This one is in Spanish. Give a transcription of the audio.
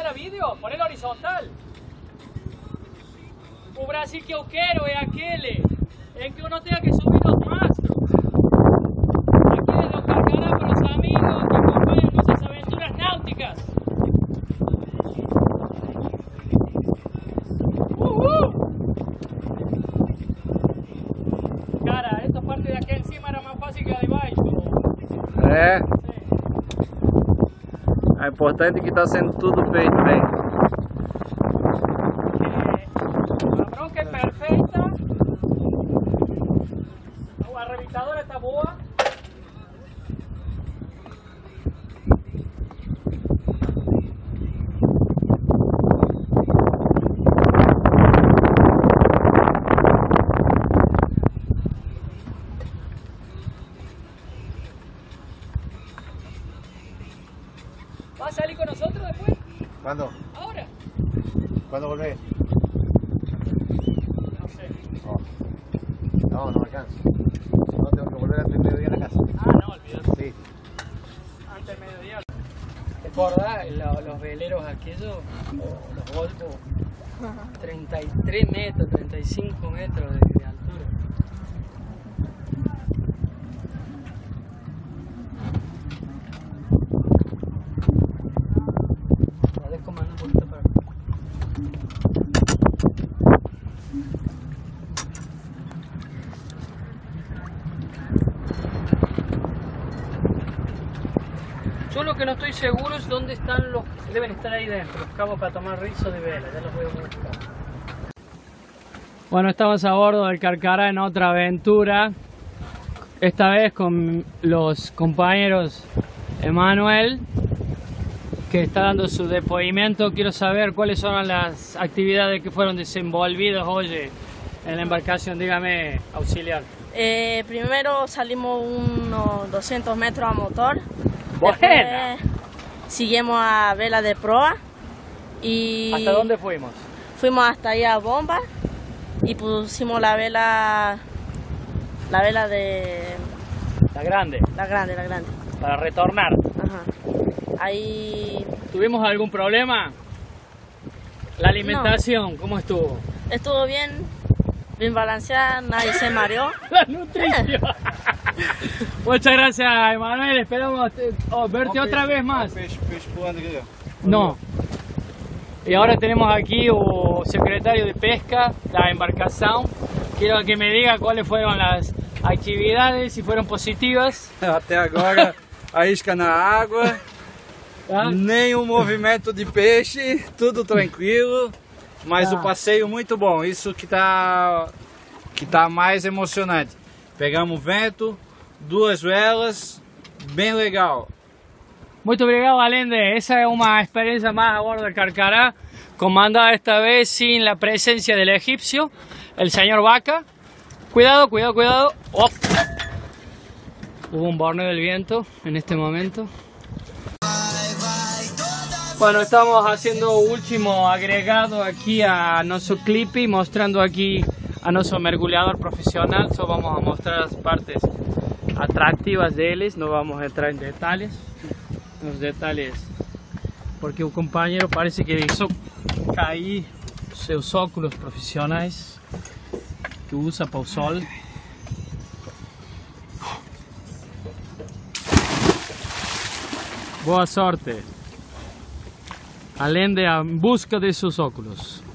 a vídeo? Ponelo horizontal. O Brasil que eu quero é aquele em que eu não tenha que subir los mastros. Aquele do Carcará para os amigos que acompanham nossas aventuras náuticas. Cara, esta parte de aqui encima era mais fácil que a de baixo. É. É importante que está sendo tudo feito bem. A bronca é perfeita. A revistadora está boa. ¿Vas a salir con nosotros después? ¿Cuándo? ¿Ahora? ¿Cuándo volvés? No sé. Oh. No, no me alcanza. No, tengo que volver antes del mediodía a la casa. Ah, no, olvídate. Sí. Antes del mediodía. ¿Recordás los veleros aquellos? O los golfos. 33 metros, 35 metros de altura. Podés comandar un poquito para acá. Yo lo que no estoy seguro es dónde están los... Deben estar ahí dentro, los cabos para tomar rizo de vela, ya los voy a buscar. Bueno, estamos a bordo del Carcará en otra aventura. Esta vez con los compañeros Emanuel, que está dando su depoimento. Quiero saber cuáles son las actividades que fueron desenvolvidas hoy en la embarcación. Dígame, auxiliar. Primero salimos unos 200 metros a motor. Buena. Después seguimos a vela de proa. Y ¿Hasta dónde fuimos? fuimos hasta allá a bomba y pusimos la vela de La grande, la grande. para retornar. Ajá. Ahí ¿Tuvimos algún problema? ¿La alimentación cómo estuvo? estuvo bien balanceada, nadie se mareó. La nutrición. Muchas gracias, Emanuel. Esperamos verte otra vez más. Peixe pulando aqui, ó. No. Y ahora tenemos aquí o secretario de pesca da embarcación. Quiero que me diga cuáles fueron las actividades, si fueron positivas. Até agora a isca na água, Tá? nenhum movimento de peixe, tudo tranquilo, mas Tá. o passeio muito bom, isso que tá mais emocionante. Pegamos vento, 2 velas, bem legal. Muito obrigado, Allende. Esa es una experiencia más a bordo del Carcará, comandada esta vez sin la presencia del egipcio, el señor Vaca. Cuidado, cuidado, cuidado. ¡Oh! Hubo un borneo del viento en este momento. Bueno, estamos haciendo último agregado aquí a nuestro clipe, mostrando aquí a nuestro mergulhador profesional. Solo vamos a mostrar las partes atractivas de él, no vamos a entrar en detalles. Los detalles, porque o compañero parece que hizo cair seus óculos profissionais que usa para o sol. Boa sorte, Allende en busca de sus óculos.